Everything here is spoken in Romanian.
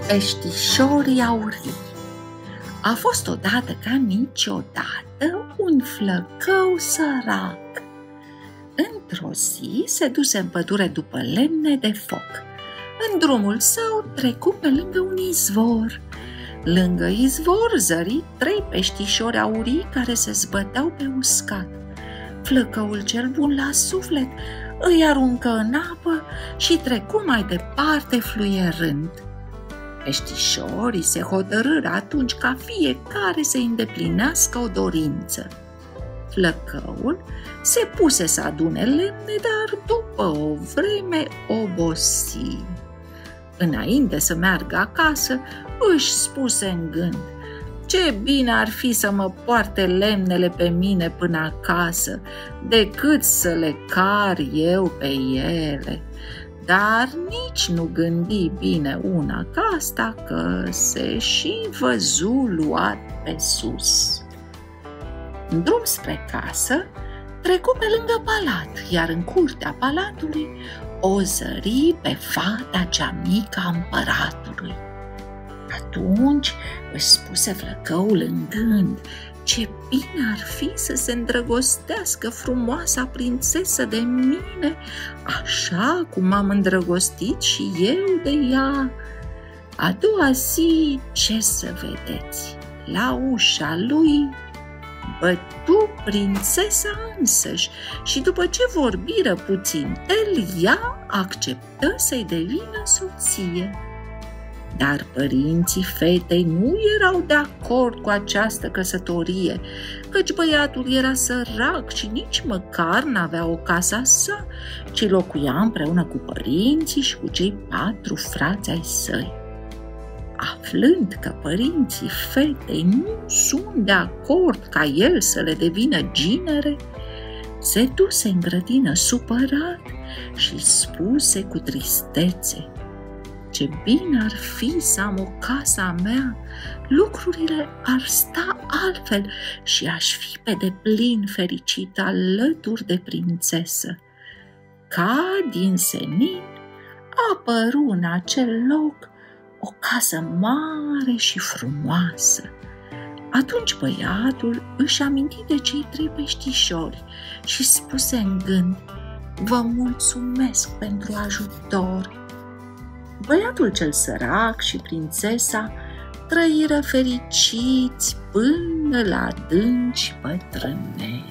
Peștișorii aurii. A fost odată ca niciodată un flăcău sărac. Într-o zi se duse în pădure după lemne de foc. În drumul său trecu pe lângă un izvor. Lângă izvor zări 3 peștișori aurii care se zbăteau pe uscat. Flăcăul cel bun la suflet îi aruncă în apă și trecu mai departe fluierând. Peștișorii se hotărâră atunci ca fiecare să îndeplinească o dorință. Flăcăul se puse să adune lemne, dar după o vreme obosi. Înainte să meargă acasă, își spuse în gând: ce bine ar fi să mă poarte lemnele pe mine până acasă, decât să le car eu pe ele. Dar nici nu gândi bine una ca asta, că se și văzu luat pe sus. În drum spre casă, trecu pe lângă palat, iar în curtea palatului o zări pe fata cea mică a împăratului. Atunci își spuse flăcăul în gând: ce bine ar fi să se îndrăgostească frumoasa prințesă de mine, așa cum m-am îndrăgostit și eu de ea. A doua zi, ce să vedeți, la ușa lui bătu prințesa însăși și după ce vorbiră puțin, ea acceptă să-i devină soție. Dar părinții fetei nu erau de acord cu această căsătorie, căci băiatul era sărac și nici măcar n-avea o casă a sa, ci locuia împreună cu părinții și cu cei 4 frați ai săi. Aflând că părinții fetei nu sunt de acord ca el să le devină ginere, se duse în grădină supărat și spuse cu tristețe: ce bine ar fi să am o casă a mea, lucrurile ar sta altfel și aș fi pe deplin fericită alături de prințesă. Ca din senin apăru în acel loc o casă mare și frumoasă. Atunci băiatul își aminti de cei 3 peștișori și spuse în gând: vă mulțumesc pentru ajutor. Băiatul cel sărac și prințesa trăiră fericiți până la adânci bătrâneți.